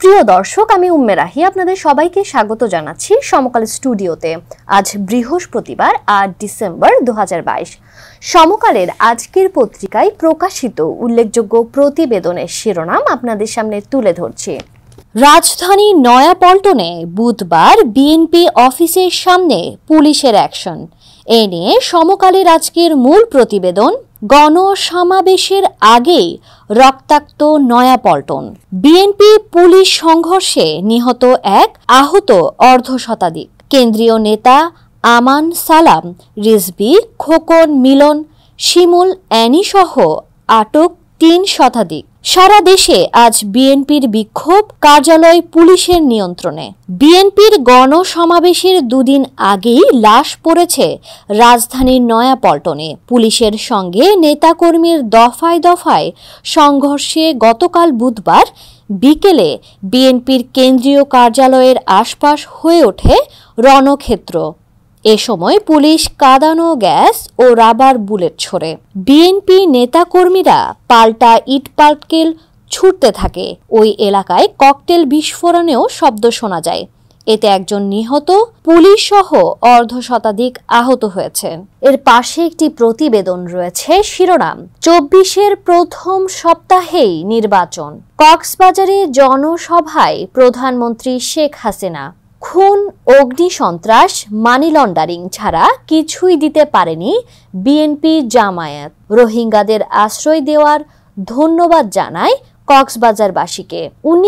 প্রিয় দর্শক, আমি উম্মে রাহি আপনাদের সবাইকে স্বাগত জানাচ্ছি সমকাল স্টুডিওতে। আজ বৃহস্পতিবার ৮ ডিসেম্বর ২০২২। সমকালের আজকের পত্রিকায় প্রকাশিত উল্লেখযোগ্য প্রতিবেদনের শিরোনাম আপনাদের সামনে তুলে ধরছি। রাজধানী নয়াপল্টনে বুধবার বিএনপি অফিসের সামনে পুলিশের অ্যাকশন। এ নিয়ে সমকালের আজকের মূল প্রতিবেদন। গণসমাবেশের আগেই রক্তাক্ত নয়াপল্টন। বিএনপি পুলিশ সংঘর্ষে নিহত এক, আহত অর্ধশতাধিক। কেন্দ্রীয় নেতা আমান, সালাম, রিজভী, খোকন, মিলন, শিমুল, অ্যানি সহ আটক ৩ শতাধিক। সারা দেশে আজ বিএনপির বিক্ষোভ, কার্যালয় পুলিশের নিয়ন্ত্রণে। বিএনপির গণসমাবেশের দুদিন আগেই লাশ পড়েছে রাজধানীর নয়াপল্টনে। পুলিশের সঙ্গে নেতাকর্মীর দফায় দফায় সংঘর্ষে গতকাল বুধবার বিকেলে বিএনপির কেন্দ্রীয় কার্যালয়ের আশপাশ হয়ে ওঠে রণক্ষেত্র। এ সময় পুলিশ কাঁদানো গ্যাস ও রাবার বুলেট ছোড়ে। বিএনপি নেতাকর্মীরা পাল্টা ইটপাটকেল ছুটতে থাকে। ওই এলাকায় ককটেল বিস্ফোরণেও শব্দ শোনা যায়। এতে একজন নিহত, পুলিশ সহ অর্ধশতাধিক আহত হয়েছেন। এর পাশে একটি প্রতিবেদন রয়েছে, শিরোনাম ২৪-এর প্রথম সপ্তাহেই নির্বাচন। কক্সবাজারে জনসভায় প্রধানমন্ত্রী শেখ হাসিনা খুন, অগ্নিসন্ত্রাস, মানি লন্ডারিং ছাড়া কিছুই দিতে পারেনি বিএনপি জামায়াত। রোহিঙ্গাদের আশ্রয় দেওয়ার ধন্যবাদ জানায় কক্সবাজারবাসীকে।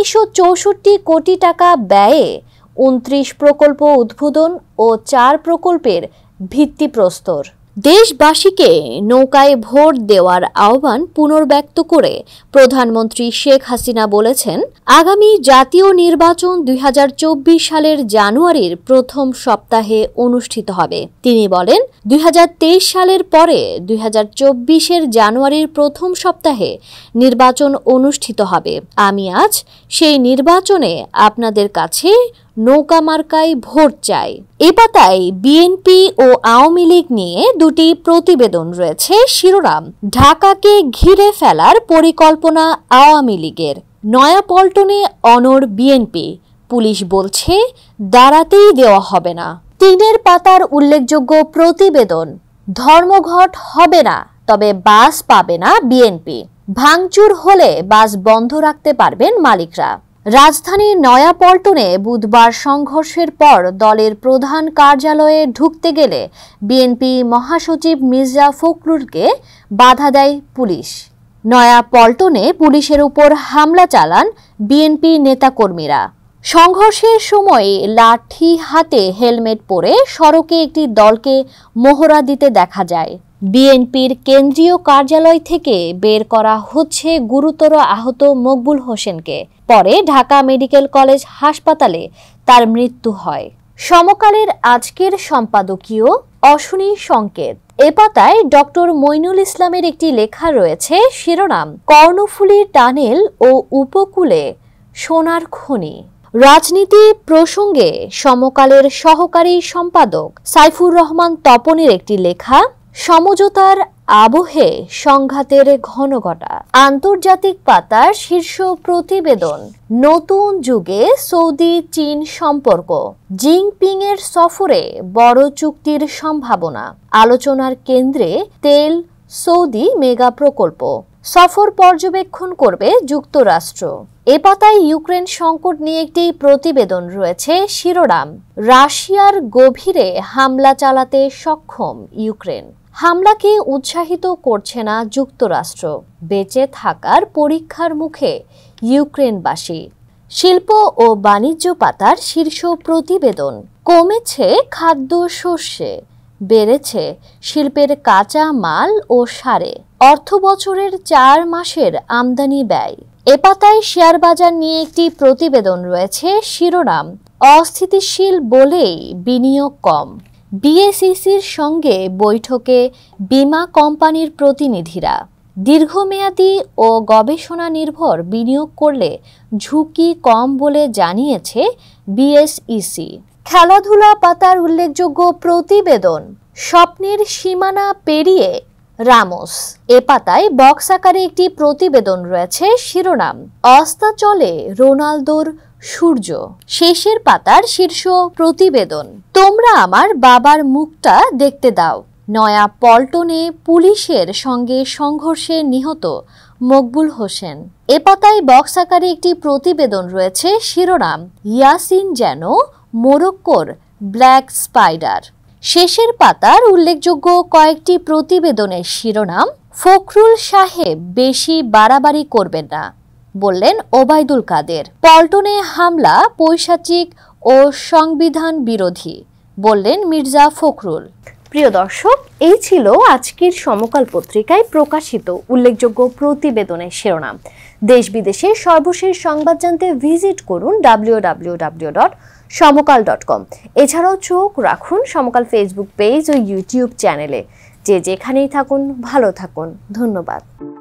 ১৯৬৪ কোটি টাকা ব্যয়ে ২৯ প্রকল্প উদ্বোধন ও ৪ প্রকল্পের ভিত্তিপ্রস্তর। দেশবাসীকে নৌকায় ভোট দেওয়ার আহ্বান পুনর্ব্যক্ত করে প্রধানমন্ত্রী শেখ হাসিনা বলেছেন, আগামী জাতীয় নির্বাচন ২০২৪ সালের জানুয়ারির প্রথম সপ্তাহে অনুষ্ঠিত হবে। তিনি বলেন, ২০২৩ সালের পরে ২০২৪-এর জানুয়ারির প্রথম সপ্তাহে নির্বাচন অনুষ্ঠিত হবে। আমি আজ সেই নির্বাচনে আপনাদের কাছে নৌকা মার্কায় ভোট চাই। এ পাতায় বিএনপি ও আওয়ামী লীগ নিয়ে দুটি প্রতিবেদন রয়েছে। শিরোনাম, ঢাকাকে ঘিরে ফেলার পরিকল্পনা আওয়ামী লীগের। নয়াপল্টনে অনড় বিএনপি, পুলিশ বলছে দাঁড়াতেই দেওয়া হবে না। ৩ পাতার উল্লেখযোগ্য প্রতিবেদন, ধর্মঘট হবে না, তবে বাস পাবে না বিএনপি। ভাঙচুর হলে বাস বন্ধ রাখতে পারবেন মালিকরা। রাজধানীর নয়াপল্টনে বুধবার সংঘর্ষের পর দলের প্রধান কার্যালয়ে ঢুকতে গেলে বিএনপি মহাসচিব মির্জা ফখরুলকে বাধা দেয় পুলিশ। নয়াপল্টনে পুলিশের উপর হামলা চালান বিএনপি নেতাকর্মীরা। সংঘর্ষের সময় লাঠি হাতে হেলমেট পরে সড়কে একটি দলকে মহড়া দিতে দেখা যায়। বিএনপির কেন্দ্রীয় কার্যালয় থেকে বের করা হচ্ছে গুরুতর আহত মকবুল হোসেনকে। পরে ঢাকা মেডিকেল কলেজ হাসপাতালে তার মৃত্যু হয়। সমকালের আজকের সম্পাদকীয় অশনি সংকেত। এ পাতায় ডক্টর মইনুল ইসলামের একটি লেখা রয়েছে, শিরোনাম, কর্ণফুলী টানেল ও উপকূলে সোনার খনি। রাজনীতি প্রসঙ্গে সমকালের সহকারী সম্পাদক সাইফুর রহমান তপনের একটি লেখা, সমঝোতার আবহে সংঘাতের ঘনঘটা। আন্তর্জাতিক পাতার শীর্ষ প্রতিবেদন, নতুন যুগে সৌদি চীন সম্পর্ক। জিনপিং এর সফরে বড় চুক্তির সম্ভাবনা। আলোচনার কেন্দ্রে তেল সৌদি মেগা প্রকল্প। সফর পর্যবেক্ষণ করবে যুক্তরাষ্ট্র। এ পাতায় ইউক্রেন সংকট নিয়ে একটি প্রতিবেদন রয়েছে। শিরোনাম, রাশিয়ার গভীরে হামলা চালাতে সক্ষম ইউক্রেন। হামলাকে উৎসাহিত করছে না যুক্তরাষ্ট্র। বেঁচে থাকার পরীক্ষার মুখে ইউক্রেনবাসী। শিল্প ও বাণিজ্য পাতার শীর্ষ প্রতিবেদন, কমেছে খাদ্যশস্যে, বেড়েছে শিল্পের কাঁচা মাল ও সারে। অর্থ বছরের ৪ মাসের আমদানি ব্যয়। এ পাতায় শেয়ার বাজার নিয়ে একটি প্রতিবেদন রয়েছে। শিরোনাম, অস্থিতিশীল বলেই বিনিয়োগ কম। বিএসইসির সঙ্গে বৈঠকে বীমা কোম্পানির প্রতিনিধিরা। দীর্ঘমেয়াদী ও গবেষণা নির্ভর বিনিয়োগ করলে ঝুঁকি কম বলে জানিয়েছে বিএসইসি। খেলাধুলা পাতার উল্লেখযোগ্য প্রতিবেদন, স্বপ্নের সীমানা পেরিয়ে রামোস। এ পাতায় বক্স আকারে একটি প্রতিবেদন রয়েছে, শিরোনাম অস্তাচলে রোনালদোর সূর্য। শেষের পাতার শীর্ষ প্রতিবেদন তোমরা আমার বাবার মুখটা দেখতে দাও। নয়া পল্টনে পুলিশের সঙ্গে সংঘর্ষে নিহত মকবুল হোসেন। এ পাতায় বক্স আকারে একটি প্রতিবেদন রয়েছে, শিরোনাম ইয়াসিন যেন মোরক্কোর ব্ল্যাক স্পাইডার। শেষের পাতার উল্লেখযোগ্য কয়েকটি প্রতিবেদনের শিরোনাম ফখরুল সাহেব বেশি বাড়াবাড়ি করবেন না, বললেন ওবায়দুল কাদের। পল্টনে হামলা পৈশাচিক ও সংবিধান বিরোধী, বললেন মির্জা ফখরুল। প্রিয় দর্শক, এই ছিল আজকের সমকাল পত্রিকায় প্রকাশিত উল্লেখযোগ্য প্রতিবেদনের শিরোনাম। দেশ বিদেশের সর্বশেষ সংবাদ জানতে ভিজিট করুন www.সমকাল.com। এছাড়াও চোখ রাখুন সমকাল ফেসবুক পেজ ও ইউটিউব চ্যানেলে। যে যেখানেই থাকুন ভালো থাকুন। ধন্যবাদ।